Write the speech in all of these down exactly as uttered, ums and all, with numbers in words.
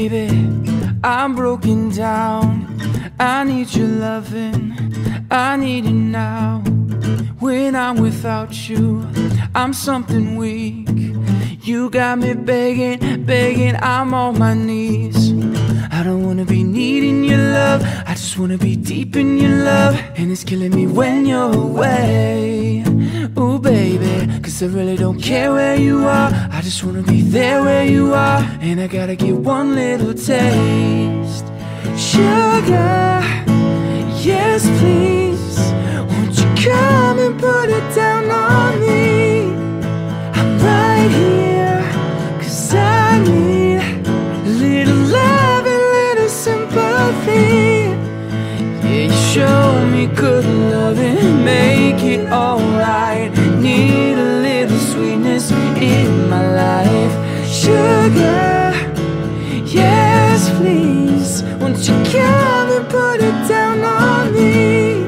baby, I'm broken down. I need your loving, I need it now. When I'm without you, I'm something weak. You got me begging, begging, I'm on my knees. I don't wanna be needing your love, I just wanna be deep in your love. And it's killing me when you're away. Ooh baby, cause I really don't care where you are, I just wanna be there where you are. And I gotta get one little taste. Sugar, yes please, won't you come and put it down on me? I'm right here, cause I need a little love and a little sympathy. Yeah, you show me good loving, make it alright. Need a little sweetness in my life. Sugar, yes please, won't you come and put it down on me?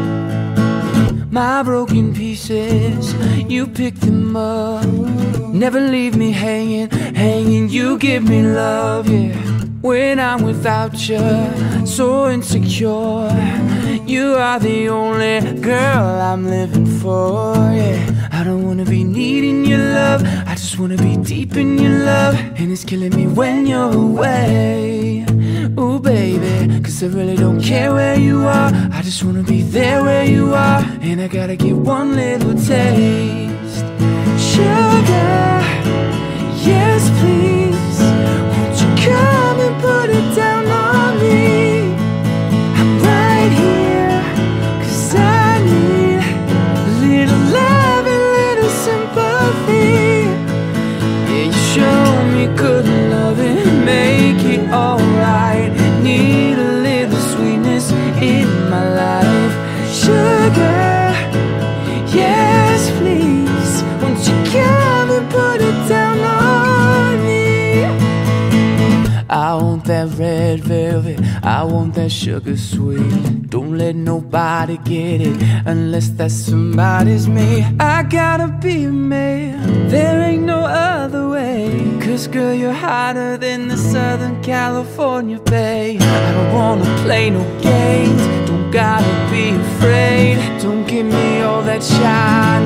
My broken pieces, you pick them up. Never leave me hanging, hanging, you give me love, yeah. When I'm without you, so insecure. You are the only girl I'm living for, yeah. I don't wanna be needing your love, I just wanna be deep in your love. And it's killing me when you're away. Ooh baby, cause I really don't care where you are, I just wanna be there where you are. And I gotta get one little taste. Sugar, yes please, won't you come and put it down on me? I'm right here, cause I need a little love and a little sympathy. Yeah, you show me good loving, make it alright. Need a little sweetness in my life. Sugar, yes please, won't you come and put it down on me? I want that red velvet, I want that sugar sweet. Don't let nobody get it unless that somebody's me. I gotta be a man, there ain't no other way. Cause girl, you're hotter than the Southern California bay. I don't wanna play no games, don't gotta be afraid. Don't give me all that shine,